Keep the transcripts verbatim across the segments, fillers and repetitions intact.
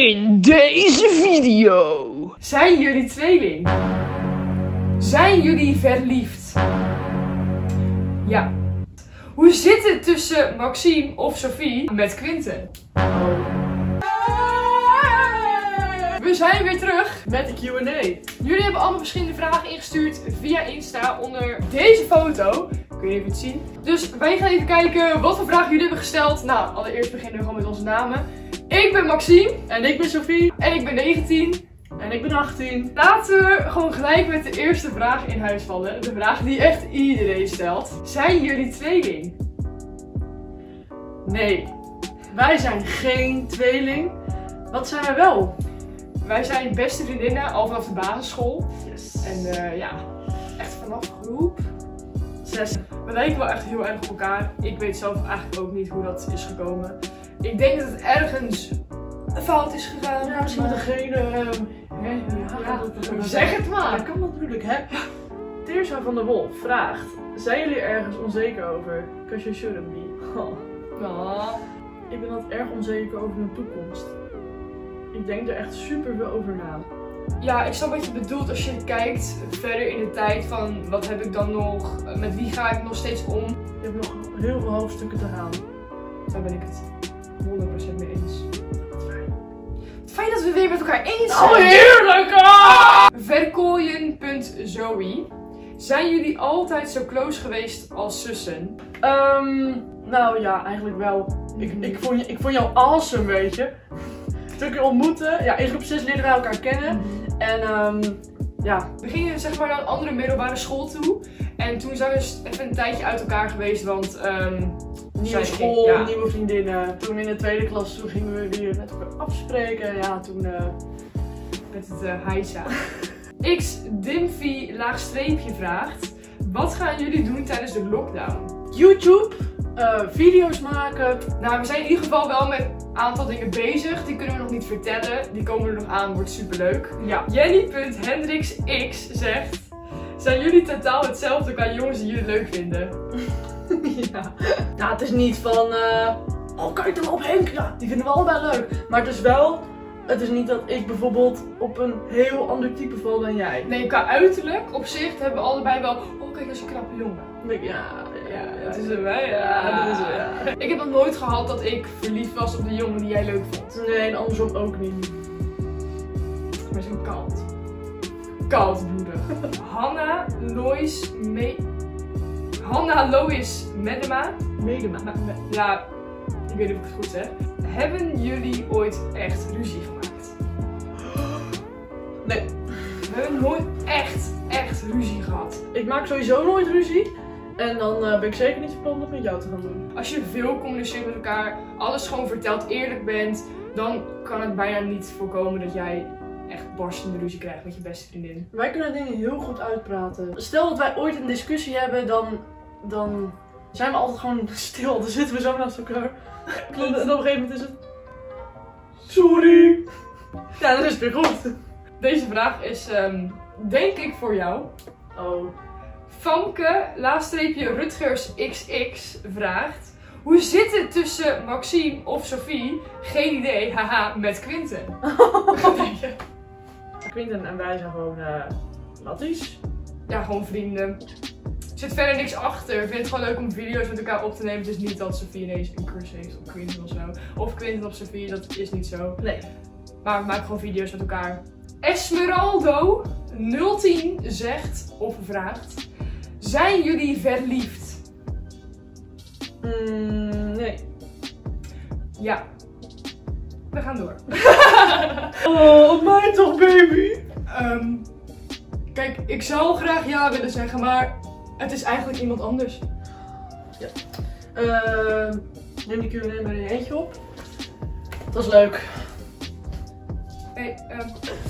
In deze video. Zijn jullie tweeling? Zijn jullie verliefd? Ja. Hoe zit het tussen Maxime of Sophie met Quinten? We zijn weer terug met de Q en A. Jullie hebben allemaal verschillende vragen ingestuurd via Insta onder deze foto. Kun je even zien. Dus wij gaan even kijken wat voor vragen jullie hebben gesteld. Nou, allereerst beginnen we gewoon met onze namen. Ik ben Maxime. En ik ben Sophie. En ik ben negentien. En ik ben achttien. Laten we gewoon gelijk met de eerste vraag in huis vallen. De vraag die echt iedereen stelt. Zijn jullie tweeling? Nee, wij zijn geen tweeling. Wat zijn wij wel? Wij zijn beste vriendinnen al vanaf de basisschool. Yes. En uh, ja, echt vanaf groep zes. We lijken wel echt heel erg op elkaar. Ik weet zelf eigenlijk ook niet hoe dat is gekomen. Ik denk dat het ergens fout is gegaan. Ja, misschien met degene... Uh, hè, ja, ja, dat, dat, zeg het maar. Dat kan natuurlijk, hè. Teersa van der Wolf vraagt: zijn jullie ergens onzeker over? Because you shouldn't be. Oh. Oh. Ik ben altijd erg onzeker over mijn toekomst. Ik denk er echt super veel over na. Ja, ik snap wat je bedoelt als je kijkt verder in de tijd van wat heb ik dan nog, met wie ga ik nog steeds om. Je hebt nog heel veel hoofdstukken te gaan. Daar ben ik het honderd procent mee eens. Fijn dat we weer met elkaar eens zijn. Oh, heerlijk! Ah! Verkooien.zoe. Zijn jullie altijd zo close geweest als zussen? Um, nou ja, eigenlijk wel. Ik, ik, vond, je, ik vond jou awesome, weet je. Toen ik je ontmoette, ja, in groep zes leerden wij elkaar kennen. Mm-hmm. En um, ja. We gingen zeg maar naar een andere middelbare school toe. En toen zijn we even een tijdje uit elkaar geweest, want... Um, nieuwe school, ging, ja. nieuwe vriendinnen. Toen in de tweede klas toen gingen we weer met elkaar afspreken. Ja, toen... Uh... Met het uh, heisa. X Dimfy laagstreepje vraagt: wat gaan jullie doen tijdens de lockdown? YouTube, uh, video's maken. Nou, we zijn in ieder geval wel met een aantal dingen bezig. Die kunnen we nog niet vertellen. Die komen er nog aan, wordt superleuk. Ja. Jenny.hendrixx zegt: zijn jullie totaal hetzelfde qua jongens die jullie leuk vinden? Ja. Nou, het is niet van... Uh, oh, kijk dan op Henk. Ja, die vinden we allebei leuk. Maar het is wel... Het is niet dat ik bijvoorbeeld op een heel ander type val dan jij. Nee, qua uiterlijk, op zich hebben we allebei wel... Oh, kijk, dat is een knappe jongen. Ja, ja, ja, dat is er wel, ja. ja, dat is er, ja. Ik heb nog nooit gehad dat ik verliefd was op de jongen die jij leuk vond. Nee, en andersom ook niet. Maar zo'n koud. Koudbloedig. Hanna Lois Me... Hanna Lois Medema. Medema. Ja, ik weet niet of ik het goed zeg. Hebben jullie ooit echt ruzie gemaakt? Nee. We hebben nooit echt, echt ruzie gehad. Ik maak sowieso nooit ruzie. En dan uh, ben ik zeker niet van plan om met jou te gaan doen. Als je veel communiceert met elkaar, alles gewoon vertelt, eerlijk bent, dan kan het bijna niet voorkomen dat jij echt barstende ruzie krijgt met je beste vriendin. Wij kunnen dingen heel goed uitpraten. Stel dat wij ooit een discussie hebben, dan, dan zijn we altijd gewoon stil. Dan zitten we zo naast elkaar. En op een gegeven moment is het... Sorry! Ja, dan is het weer goed. Deze vraag is, um, denk ik, voor jou. Oh. Famke, laagstreepje Rutgers X X vraagt: hoe zit het tussen Maxime of Sophie? Geen idee, haha, met Quinten. Wat denk je? Quinten en wij zijn gewoon uh, matties. Ja, gewoon vrienden. Er zit verder niks achter. Ik vind het gewoon leuk om video's met elkaar op te nemen. Het is niet dat Sophie ineens een crush heeft op Quinten of zo. Of Quinten op Sophie, dat is niet zo. Nee. Maar we maken gewoon video's met elkaar. Esmeraldo nul tien zegt of vraagt: zijn jullie verliefd? Mm, nee. Ja. We gaan door. Oh, op mij toch, baby? Um, kijk, ik zou graag ja willen zeggen, maar het is eigenlijk iemand anders. Ja. Uh, neem die Q en A maar in je eentje op. Dat is leuk. Hey, um.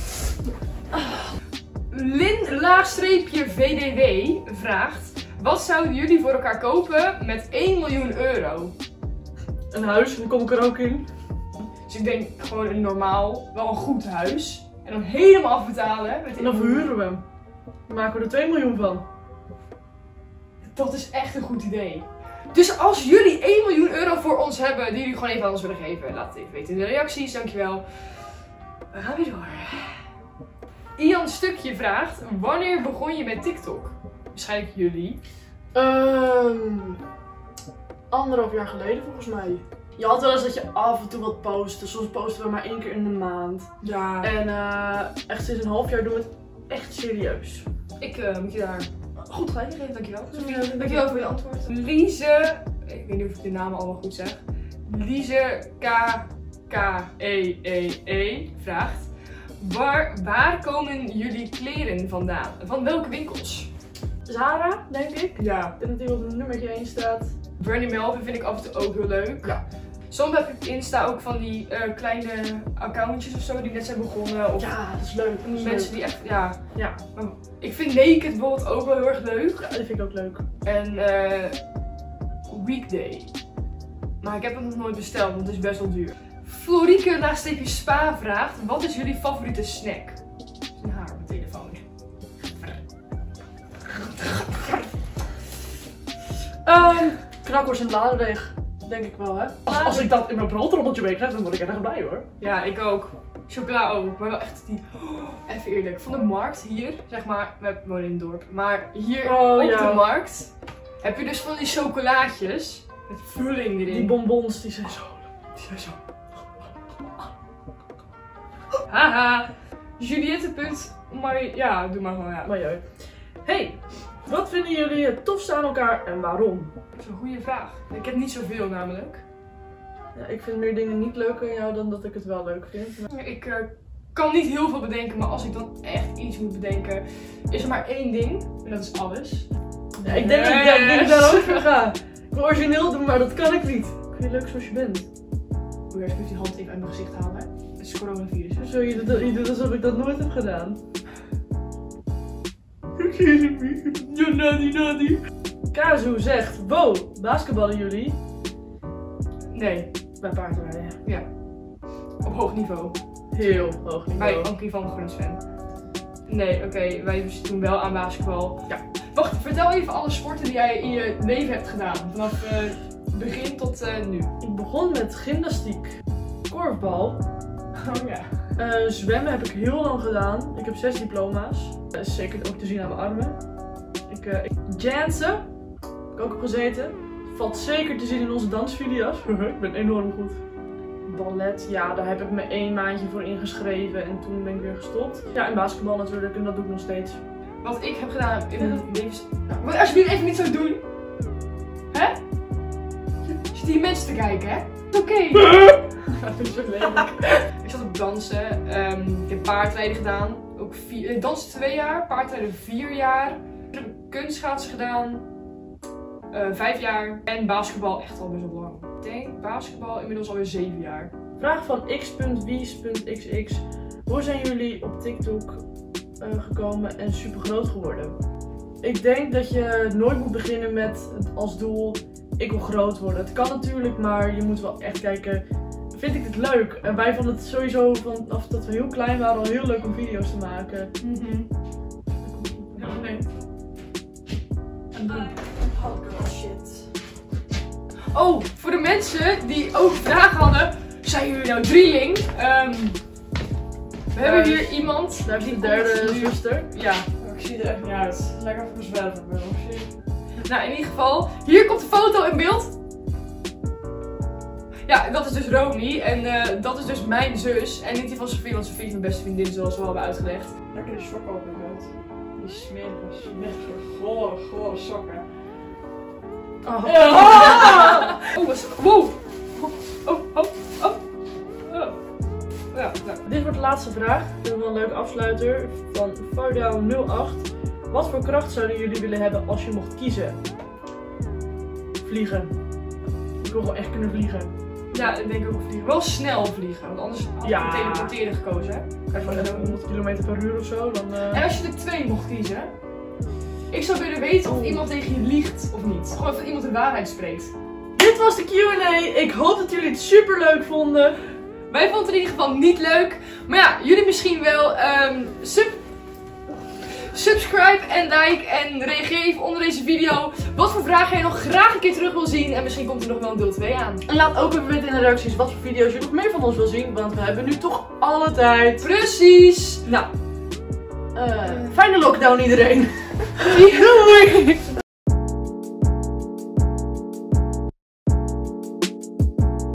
Lin laagstreepje V D W vraagt: wat zouden jullie voor elkaar kopen met één miljoen euro? Een huis, daar kom ik er ook in. Dus ik denk gewoon een normaal, wel een goed huis. En dan helemaal afbetalen. Met en dan verhuren we hem. Dan maken we er twee miljoen van. Dat is echt een goed idee. Dus als jullie één miljoen euro voor ons hebben, die jullie gewoon even aan ons willen geven, laat het even weten in de reacties, dankjewel. We gaan weer door. Ian Stukje vraagt, wanneer begon je met TikTok? Waarschijnlijk jullie. Um, anderhalf jaar geleden volgens mij. Je had wel eens dat je af en toe wat postte. Soms posten we maar één keer in de maand. Ja. En uh, echt sinds een half jaar doen we het echt serieus. Ik uh, moet je daar goed gelijk geven, dankjewel. Ja, Dankjewel voor je antwoord. Lise, ik weet niet of ik de namen allemaal goed zeg. Lise K K E E E vraagt, waar, waar komen jullie kleren vandaan? Van welke winkels? Zara, denk ik. Ja. Ik denk dat die op nummertje één staat. Bernie Melvin vind ik af en toe ook heel leuk. Ja. Soms heb ik Insta ook van die uh, kleine accountjes of zo die net zijn begonnen. Of Ja, dat is leuk. Dat is mensen leuk. die echt, ja. Ja. Maar ik vind Naked bijvoorbeeld ook wel heel erg leuk. Ja, die vind ik ook leuk. En uh, Weekday. Maar ik heb hem nog nooit besteld, want het is best wel duur. Florieke naastreepje Spa vraagt, wat is jullie favoriete snack? Dat is een haar op mijn telefoon. Um, Knakkers en bladerdeeg. Denk ik wel, hè? Als, als ik dat in mijn broodrommeltje meekrijg, dan word ik erg blij, hoor. Ja, ik ook. Chocola ook, maar wel echt die... Oh, even eerlijk, van de markt hier, zeg maar, we wonen in het dorp, maar hier Oh, op ja. de markt heb je dus van die chocolaatjes met vulling erin. Die bonbons, die zijn zo... Die zijn zo... Haha. Juliette. Punt, maar ja, doe maar gewoon ja. Maar jij. Hey, wat vinden jullie het tofste aan elkaar en waarom? Dat is een goede vraag. Ik heb niet zoveel namelijk. Ja, ik vind meer dingen niet leuker aan jou dan dat ik het wel leuk vind. Maar... Ik uh, kan niet heel veel bedenken, maar als ik dan echt iets moet bedenken, is er maar één ding. En dat is alles. Ja, ik denk dat ik, ik, denk dat ik daar ook voor ga. Ik wil origineel doen, maar dat kan ik niet. Ik vind je leuk zoals je bent. Moet je eerst die hand even uit mijn gezicht halen. Het is coronavirus. Hè? Zo, je doet, je doet alsof ik dat nooit heb gedaan. Ja, nadi, nadi. Kazu zegt, wow, basketballen jullie? Nee, Bij paardrijden. ja. Op hoog niveau. Heel hoog Bij niveau. Ankie van Grunsven. Nee, oké, okay, wij doen wel aan basketbal. Ja. Wacht, vertel even alle sporten die jij in je leven hebt gedaan. Vanaf uh, begin tot uh, nu. Ik begon met gymnastiek, korfbal. Oh ja. Uh, zwemmen heb ik heel lang gedaan. Ik heb zes diploma's. Dat is zeker ook te zien aan mijn armen. Ik, uh, ik dansen. Heb ik ook op gezeten. Valt zeker te zien in onze dansvideo's. Ik ben enorm goed. Ballet, ja, daar heb ik me één maandje voor ingeschreven en toen ben ik weer gestopt. Ja, en basketbal natuurlijk en dat doe ik nog steeds. Wat ik heb gedaan in mijn leven... Moet je alsjeblieft even niet zo doen. Hè? Je zit hier mensen te kijken, hè? Oké. Okay. Dat is zo lelijk. Ik zat op dansen. Um, ik heb paardrijden gedaan. Ook vier, ik danste twee jaar. Paardrijden vier jaar. Ik heb kunstschaatsen gedaan. Uh, vijf jaar. En basketbal echt al best wel lang. Ik denk basketbal inmiddels alweer zeven jaar. Vraag van x punt wies punt x x. Hoe zijn jullie op TikTok uh, gekomen en super groot geworden? Ik denk dat je nooit moet beginnen met als doel, ik wil groot worden. Het kan natuurlijk, maar je moet wel echt kijken, vind ik dit leuk? En wij vonden het sowieso vanaf dat we heel klein waren al heel leuk om video's te maken. Mm-hmm. Ja, nee. En dan hot girl shit. Oh, voor de mensen die ook vragen hadden, zijn jullie nou drieling? Um, we hebben hier iemand. Daar is die de derde komt nu- zuster. Ja. Ik zie er echt niet uit. Lekker voor zwerven. Nou, in ieder geval, hier komt de foto in beeld. Ja, dat is dus Romy en uh, dat is dus mijn zus. En niet die van Sofie, want Sofie is mijn beste vriendin, zoals we al hebben uitgelegd. Lekker de sokken op je uit. Die smerige, smerige, gore, gore sokken. Oh. Oh, wat is... Wow! Oh, oh, oh, oh. Oh. Ja, nou. Dit wordt de laatste vraag. Ik vind wel een leuke afsluiter. Van Fardown nul acht. Wat voor kracht zouden jullie willen hebben als je mocht kiezen? Vliegen. Ik wil gewoon echt kunnen vliegen. Ja, ik denk ook vliegen. Wel snel vliegen, want anders had ik Ja. teleporteren gekozen. Hè? Kijk, maar honderd kilometer per uur of zo, dan... Uh... En als je er twee mocht kiezen, ik zou willen weten of Oh. iemand tegen je liegt of niet. Gewoon of iemand de waarheid spreekt. Dit was de Q en A. Ik hoop dat jullie het super leuk vonden. Wij vonden het in ieder geval niet leuk. Maar ja, jullie misschien wel. Um, sub subscribe en like en reageer even onder deze video wat voor vragen jij nog graag een keer terug wil zien. En misschien komt er nog wel een deel twee aan. En laat ook even weten in de reacties wat voor video's je nog meer van ons wil zien, want we hebben nu toch alle tijd. Precies. Nou, uh, fijne lockdown iedereen. Doei.